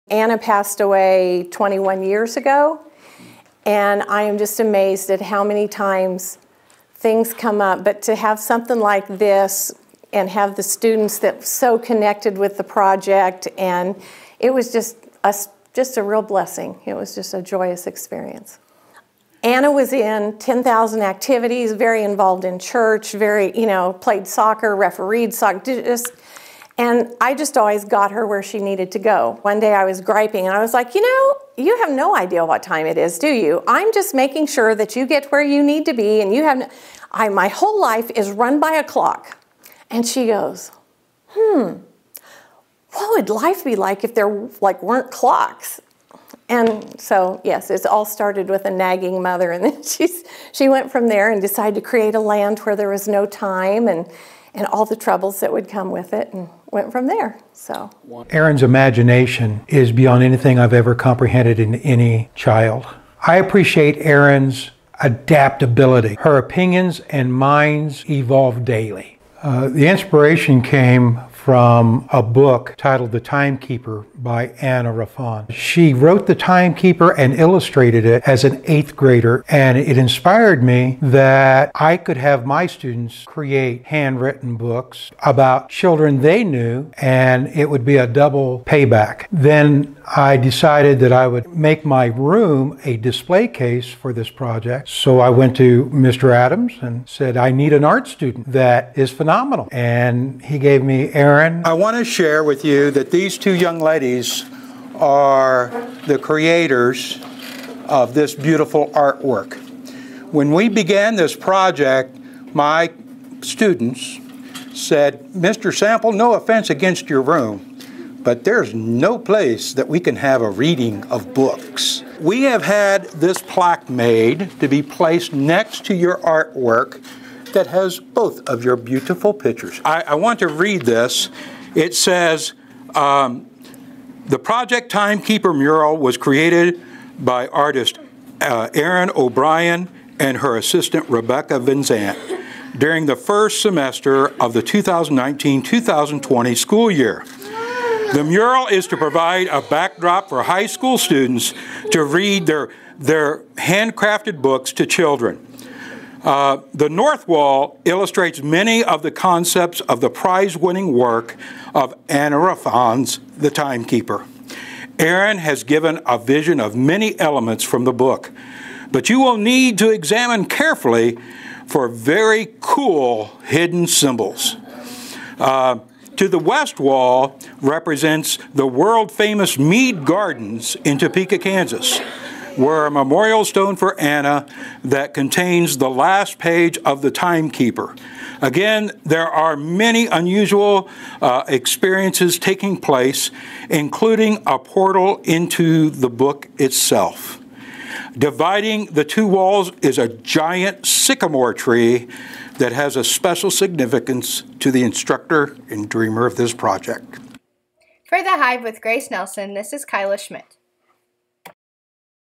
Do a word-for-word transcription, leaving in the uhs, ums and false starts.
Anna passed away twenty-one years ago, and I am just amazed at how many times things come up. But to have something like this and have the students that were so connected with the project, and it was just a, just a real blessing. It was just a joyous experience. Anna was in ten thousand activities, very involved in church, very, you know, played soccer, refereed soccer, just, and I just always got her where she needed to go. One day I was griping and I was like, you know, you have no idea what time it is, do you? I'm just making sure that you get where you need to be, and you have, no, I, my whole life is run by a clock. And she goes, hmm, what would life be like if there like weren't clocks? And so, yes, it all started with a nagging mother, and then she's, she went from there and decided to create a land where there was no time and, and all the troubles that would come with it, and went from there. So, Erin's imagination is beyond anything I've ever comprehended in any child. I appreciate Erin's adaptability. Her opinions and minds evolve daily. Uh, the inspiration came from a book titled The Timekeeper by Anna Raffan. She wrote The Timekeeper and illustrated it as an eighth grader, and it inspired me that I could have my students create handwritten books about children they knew, and it would be a double payback. Then I decided that I would make my room a display case for this project. So I went to Mister Adams and said, I need an art student that is phenomenal. And he gave me Erin. I want to share with you that these two young ladies are the creators of this beautiful artwork. When we began this project, my students said, Mister Sample, no offense against your room, but there's no place that we can have a reading of books. We have had this plaque made to be placed next to your artwork that has both of your beautiful pictures. I, I want to read this. It says, um, the Project Timekeeper mural was created by artist uh, Erin O'Brien and her assistant Rebbecca Vinzant during the first semester of the two thousand nineteen two thousand twenty school year. The mural is to provide a backdrop for high school students to read their, their handcrafted books to children. Uh, the north wall illustrates many of the concepts of the prize-winning work of Anna Raffan's The Timekeeper. Erin has given a vision of many elements from the book, but you will need to examine carefully for very cool hidden symbols. Uh, to the west wall represents the world-famous Mead Gardens in Topeka, Kansas, where a memorial stone for Anna that contains the last page of The Timekeeper. Again, there are many unusual uh, experiences taking place, including a portal into the book itself. Dividing the two walls is a giant sycamore tree that has a special significance to the instructor and dreamer of this project. For The Hive with Grace Nelson, this is Kyla Schmidt.